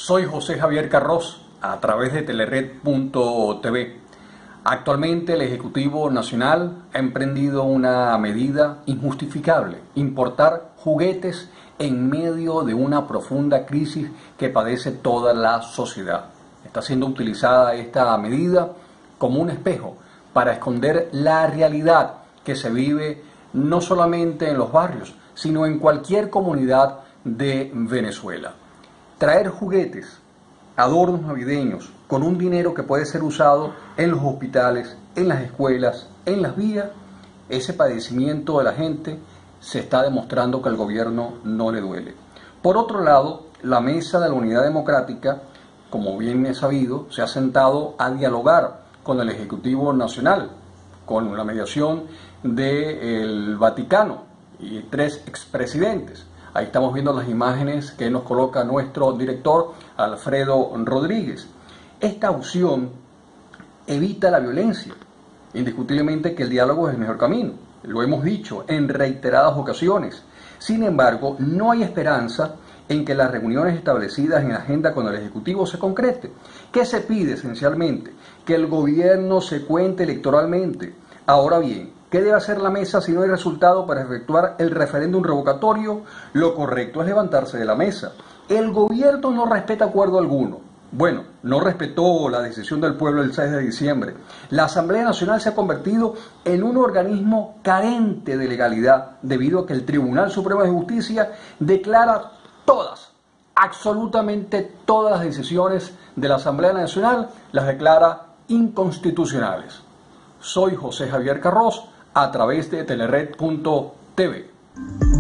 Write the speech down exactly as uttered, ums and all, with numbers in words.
Soy José Javier Carros, a través de Telered punto T V. Actualmente el Ejecutivo Nacional ha emprendido una medida injustificable: importar juguetes en medio de una profunda crisis que padece toda la sociedad. Está siendo utilizada esta medida como un espejo para esconder la realidad que se vive no solamente en los barrios, sino en cualquier comunidad de Venezuela. Traer juguetes, adornos navideños, con un dinero que puede ser usado en los hospitales, en las escuelas, en las vías, ese padecimiento de la gente se está demostrando que al gobierno no le duele. Por otro lado, la Mesa de la Unidad Democrática, como bien he sabido, se ha sentado a dialogar con el Ejecutivo Nacional, con la mediación del Vaticano y tres expresidentes. Ahí estamos viendo las imágenes que nos coloca nuestro director Alfredo Rodríguez. Esta opción evita la violencia. Indiscutiblemente que el diálogo es el mejor camino. Lo hemos dicho en reiteradas ocasiones. Sin embargo, no hay esperanza en que las reuniones establecidas en la agenda con el Ejecutivo se concreten. ¿Qué se pide esencialmente? Que el gobierno se cuente electoralmente. Ahora bien, ¿qué debe hacer la mesa si no hay resultado para efectuar el referéndum revocatorio? Lo correcto es levantarse de la mesa. El gobierno no respeta acuerdo alguno. Bueno, no respetó la decisión del pueblo el seis de diciembre. La Asamblea Nacional se ha convertido en un organismo carente de legalidad debido a que el Tribunal Supremo de Justicia declara todas, absolutamente todas las decisiones de la Asamblea Nacional, las declara inconstitucionales. Soy José Javier Carros, a través de Telered punto T V.